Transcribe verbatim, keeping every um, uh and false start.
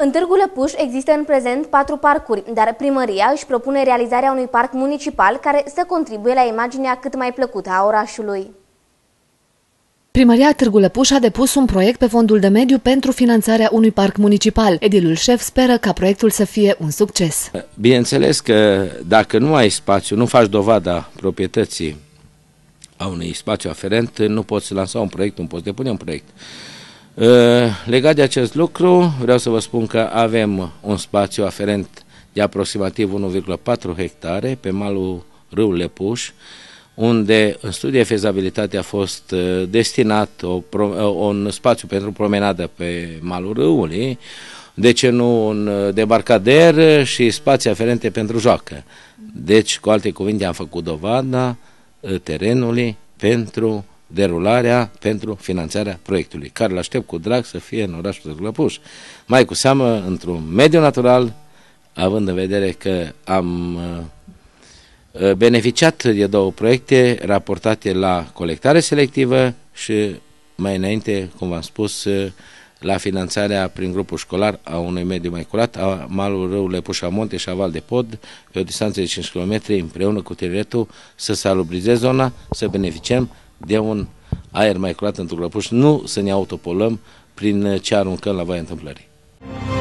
În Târgu Lăpuș există în prezent patru parcuri, dar primăria își propune realizarea unui parc municipal care să contribuie la imaginea cât mai plăcută a orașului. Primăria Târgu Lăpuș a depus un proiect pe fondul de mediu pentru finanțarea unui parc municipal. Edilul șef speră ca proiectul să fie un succes. Bineînțeles că dacă nu ai spațiu, nu faci dovada proprietății a unui spațiu aferent, nu poți lansa un proiect, nu poți depune un proiect. Legat de acest lucru, vreau să vă spun că avem un spațiu aferent de aproximativ unu virgulă patru hectare pe malul râului Lăpuș, unde în studiul de fezabilitate a fost destinat o, un spațiu pentru promenadă pe malul râului, de ce nu un debarcader și spații aferente pentru joacă. Deci, cu alte cuvinte, am făcut dovada terenului pentru derularea, pentru finanțarea proiectului, care îl aștept cu drag să fie în orașul Târgu Lăpuș. Mai cu seamă, într-un mediu natural, având în vedere că am beneficiat de două proiecte raportate la colectare selectivă și mai înainte, cum v-am spus, la finanțarea prin grupul școlar a unui mediu mai curat, a malul râului Lăpuș-Amonte și a Val de Pod, pe o distanță de cinci kilometri, împreună cu tineretul, să salubrizeze zona, să beneficiem de un aer mai curat în Târgu Lăpuș, nu să ne autopolăm prin ce aruncăm la Valea Întâmplării.